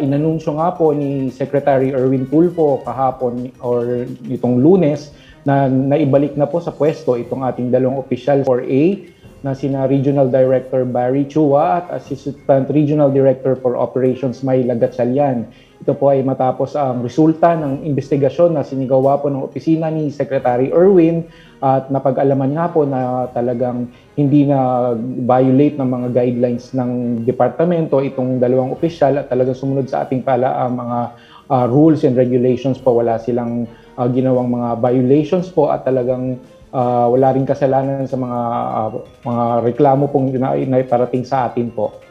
inanunsyo nga po ni Secretary Erwin Tulfo kahapon or itong Lunes na naibalik na po sa pwesto itong ating dalawang opisyal 4A na sina Regional Director Barry Chua at Assistant Regional Director for Operations Myla Gatchalian. Ito po ay matapos ang resulta ng investigasyon na sinigawa po ng opisina ni Secretary Erwin at napag-alaman nga po na talagang hindi na violate ng mga guidelines ng departamento itong dalawang opisyal at talagang sumunod sa ating mga rules and regulations po. Wala silang ginawang mga violations po at talagang wala rin kasalanan sa mga reklamo pong naiparating sa atin po.